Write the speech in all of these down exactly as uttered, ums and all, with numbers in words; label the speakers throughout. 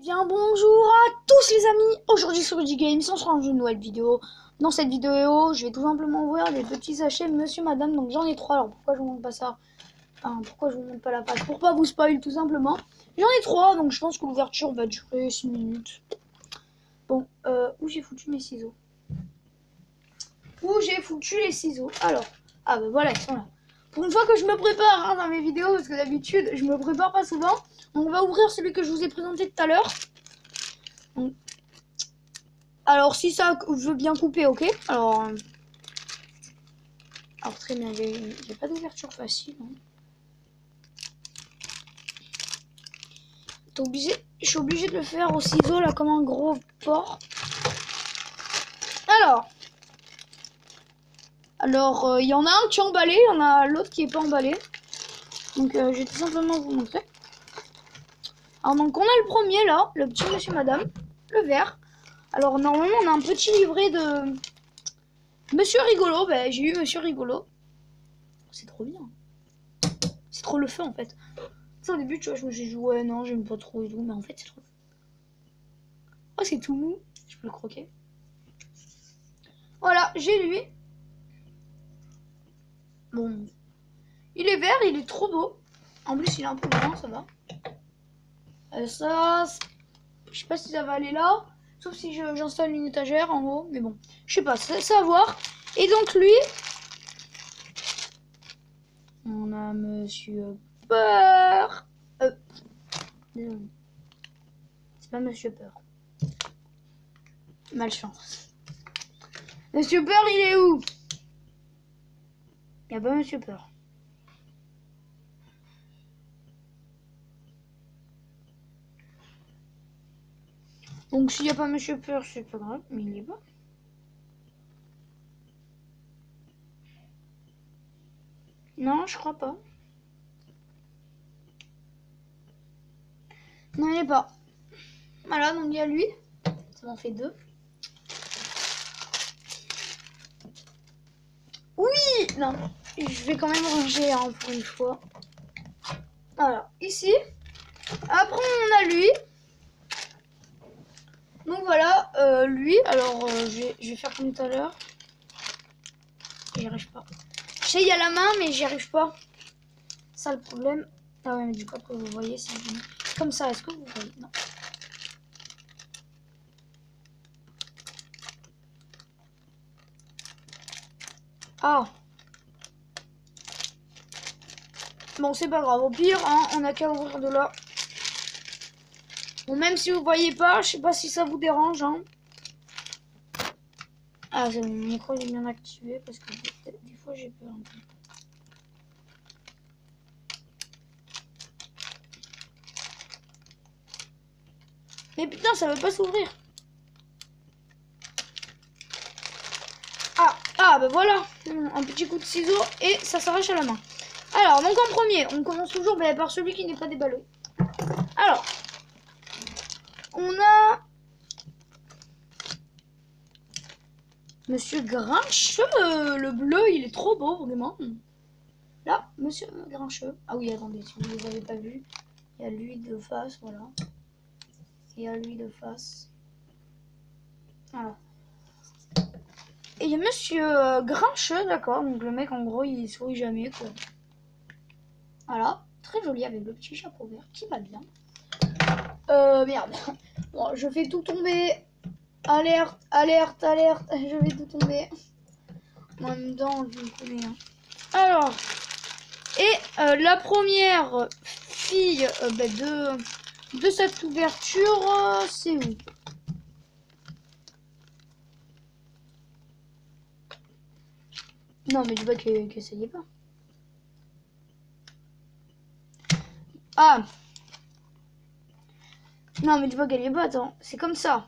Speaker 1: bien bonjour à tous les amis. Aujourd'hui sur Rudy Games, on se rend une nouvelle vidéo. Dans cette vidéo, je vais tout simplement ouvrir des petits sachets Monsieur Madame. Donc j'en ai trois. Alors pourquoi je vous montre pas ça? Enfin, pourquoi je vous montre pas la page? Pour pas vous spoil tout simplement. J'en ai trois, donc je pense que l'ouverture va durer six minutes. Bon, euh, où j'ai foutu mes ciseaux? Où j'ai foutu les ciseaux? Alors, ah ben voilà, ils sont là. Pour une fois que je me prépare hein, dans mes vidéos, parce que d'habitude je me prépare pas souvent. On va ouvrir celui que je vous ai présenté tout à l'heure. Alors si ça veut bien couper, ok. Alors, euh... alors très bien, j'ai pas d'ouverture facile. Hein. Obligé, je suis obligée de le faire au ciseau là comme un gros porc. Alors, alors il euh, y en a un qui est emballé, il y en a l'autre qui est pas emballé. Donc euh, je vais tout simplement vous montrer. Alors donc on a le premier là, le petit Monsieur Madame, le vert. Alors normalement on a un petit livret de Monsieur Rigolo. Ben, j'ai eu Monsieur Rigolo. C'est trop bien. C'est trop le feu en fait. Ça, au début tu vois je me suis dit ouais non j'aime pas trop et tout, mais en fait c'est trop. Oh c'est tout mou. Je peux le croquer. Voilà, j'ai lui. Bon. Il est vert, il est trop beau. En plus il est un peu grand, ça va. Euh, ça, je sais pas si ça va aller là. Sauf si j'installe une étagère en haut. Mais bon, je sais pas, c'est à voir. Et donc lui, on a Monsieur Peur. Euh, désolé. C'est pas Monsieur Peur. Malchance. Monsieur Peur, il est où? Il n'y a pas Monsieur Peur. Donc s'il n'y a pas Monsieur Peur, c'est pas grave, mais il n'y est pas. Non, je crois pas. Non, il n'est pas. Voilà, donc il y a lui. Ça m'en fait deux. Oui! Non, je vais quand même ranger hein, pour une fois. Voilà, ici. Après, on a lui. Donc voilà, euh, lui. Alors, euh, je, vais, je vais faire comme tout à l'heure. J'y arrive pas. Je sais, il y a la main, mais j'y arrive pas. Ça, le problème. Ah ouais, mais du coup, après, vous voyez, c'est comme ça. Est-ce que vous voyez? Non. Ah. Bon, c'est pas grave. Au pire, hein, on a qu'à ouvrir de là. Bon, même si vous voyez pas, je sais pas si ça vous dérange. Hein. Ah, mon micro il est bien activé parce que des, des fois j'ai peur. Mais putain, ça veut pas s'ouvrir. Ah, ah, ben voilà, un petit coup de ciseau et ça s'arrache à la main. Alors, donc en premier, on commence toujours ben, par celui qui n'est pas déballé. Alors, on a Monsieur Grincheux, le bleu, il est trop beau, vraiment. Là, Monsieur Grincheux. Ah oui, attendez, si vous ne les avez pas vus, il y a lui de face, voilà. Il y a lui de face. Voilà. Et il y a Monsieur euh, Grincheux, d'accord. Donc le mec, en gros, il sourit jamais, quoi. Voilà, très joli avec le petit chapeau vert qui va bien. Euh, merde. Bon, je fais tout tomber. Alerte, alerte, alerte. Je vais tout tomber. En même temps, je me connais. Hein. Alors, et euh, la première fille euh, bah, de, de cette ouverture, euh, c'est où? Non, mais dis pas que, que ça y est pas. Ah. Non, mais dis pas qu'elle y est pas, attends. C'est comme ça.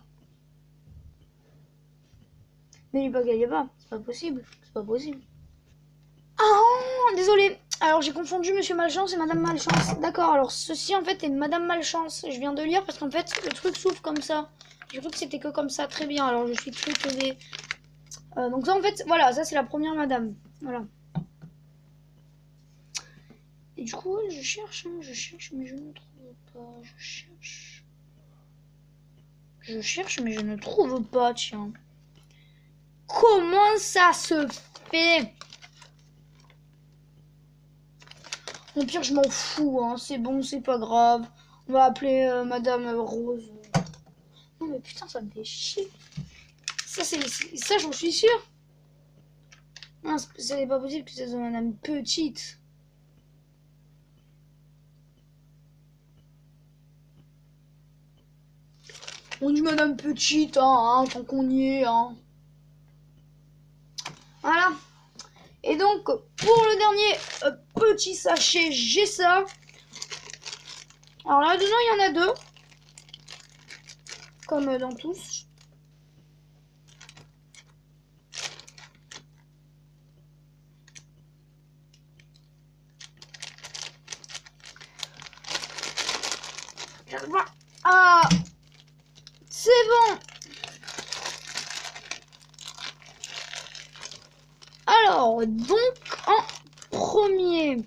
Speaker 1: Mais dis pas qu'elle y est pas. C'est pas possible. C'est pas possible. Ah, désolé. Alors, j'ai confondu Monsieur Malchance et Madame Malchance. D'accord, alors ceci, en fait, est Madame Malchance. Je viens de lire parce qu'en fait, le truc s'ouvre comme ça. J'ai cru que c'était que comme ça. Très bien, alors je suis très teubée. Euh, donc ça, en fait, voilà, ça, c'est la première Madame. Voilà. Et du coup, je cherche, hein, je cherche, mais je ne trouve pas. Je cherche. Je cherche, mais je ne trouve pas, tiens. Comment ça se fait? Au pire, je m'en fous, hein. C'est bon, c'est pas grave. On va appeler euh, Madame Rose. Non, mais putain, ça me fait chier. Ça, c'est ça, j'en suis sûre. Non, c'est pas possible que ça soit Madame Petite. On dit Madame Petite, hein, hein tant qu'on y est, hein. Voilà. Et donc, pour le dernier euh, petit sachet, j'ai ça. Alors là-dedans, il y en a deux. Comme dans tous. Ah, c'est bon. Alors, donc, en premier,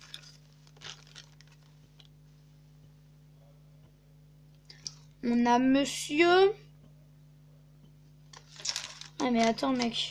Speaker 1: on a monsieur... Ah, mais attends, mec.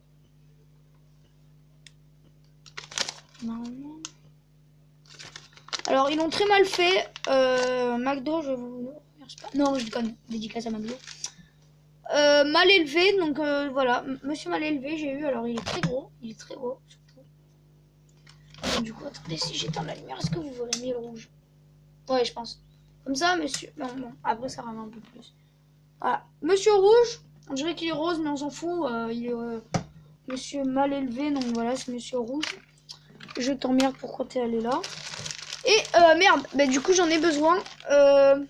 Speaker 1: Alors, ils l'ont très mal fait. Euh, McDo, je vous... Non, je déconne. Dédicace à McDo. Euh, mal élevé, donc euh, voilà. Monsieur mal élevé, j'ai eu. Alors, il est très gros. Il est très gros, surtout. Donc, du coup, attendez, si j'éteins la lumière, est-ce que vous verrez mieux le rouge? Ouais, je pense. Comme ça, monsieur... Non, non. Après, ça ramène un peu plus. Voilà. Monsieur rouge, on dirait qu'il est rose, mais on s'en fout. Euh, il est... Euh, monsieur mal élevé, donc voilà, c'est monsieur rouge. Je t'emmerde, pourquoi t'es allé là? Et euh, merde, bah, du coup j'en ai besoin. Euh...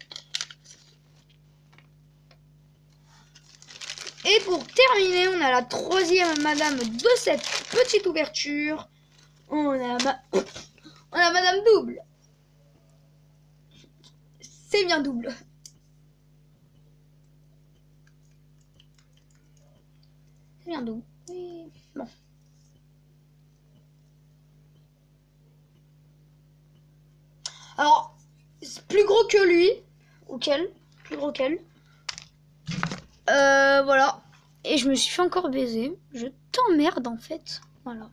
Speaker 1: Et pour terminer, on a la troisième madame de cette petite ouverture. On a, ma... on a Madame Double. C'est bien double. C'est bien double. Oui. Bon. Alors, c'est plus gros que lui. Ou qu'elle. Plus gros qu'elle. Euh, voilà. Et je me suis fait encore baiser. Je t'emmerde en fait. Voilà.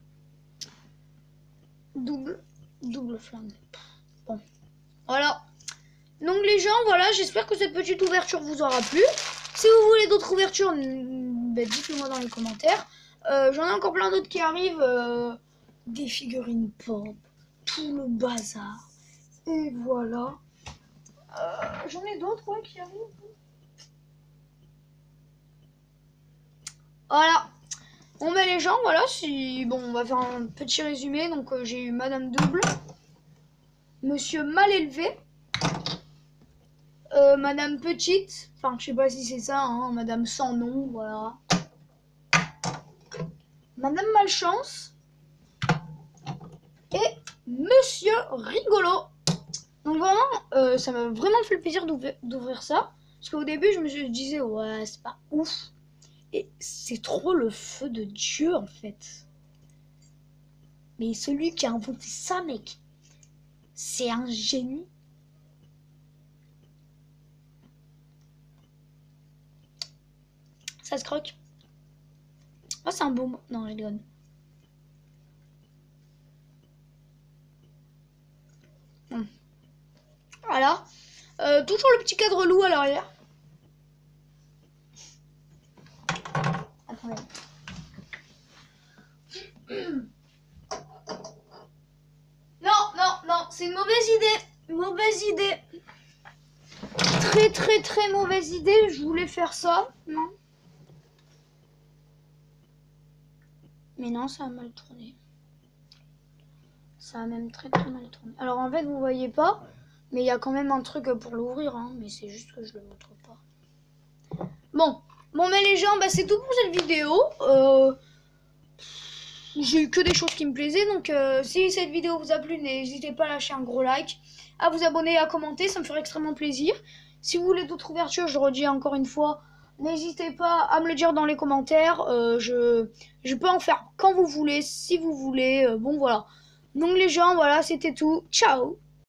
Speaker 1: Double. Double flingue. Bon. Voilà. Donc les gens, voilà. J'espère que cette petite ouverture vous aura plu. Si vous voulez d'autres ouvertures, bah, dites-le moi dans les commentaires. Euh, J'en ai encore plein d'autres qui arrivent. Euh, des figurines pop. Tout le bazar. Et voilà. Euh, J'en ai d'autres ouais, qui arrivent. Voilà. Bon ben les gens, voilà, si bon, on va faire un petit résumé. Donc euh, j'ai eu Madame Double, Monsieur Mal élevé, euh, Madame Petite, enfin je sais pas si c'est ça, hein, Madame sans nom, voilà. Madame Malchance et Monsieur Rigolo. Donc vraiment, euh, ça m'a vraiment fait le plaisir d'ouvrir ça, parce qu'au début je me disais ouais c'est pas ouf. Et c'est trop le feu de Dieu, en fait. Mais celui qui a inventé ça, mec, c'est un génie. Ça se croque. Oh, c'est un bon... Non, je déconne. Hum. Voilà. Euh, toujours le petit cadre loup à l'arrière. Attendez. Non, non, non, c'est une mauvaise idée. Mauvaise idée. Très, très, très mauvaise idée. Je voulais faire ça. Non. Mais non, ça a mal tourné. Ça a même très, très mal tourné. Alors, en fait, vous voyez pas. Mais il y a quand même un truc pour l'ouvrir. Hein, mais c'est juste que je le montre pas. Bon. Bon, mais les gens, bah, c'est tout pour cette vidéo. Euh... J'ai eu que des choses qui me plaisaient. Donc, euh, si cette vidéo vous a plu, n'hésitez pas à lâcher un gros like, à vous abonner, à commenter. Ça me ferait extrêmement plaisir. Si vous voulez d'autres ouvertures, je redis encore une fois, n'hésitez pas à me le dire dans les commentaires. Euh, je, je peux en faire quand vous voulez, si vous voulez. Euh, bon, voilà. Donc, les gens, voilà, c'était tout. Ciao!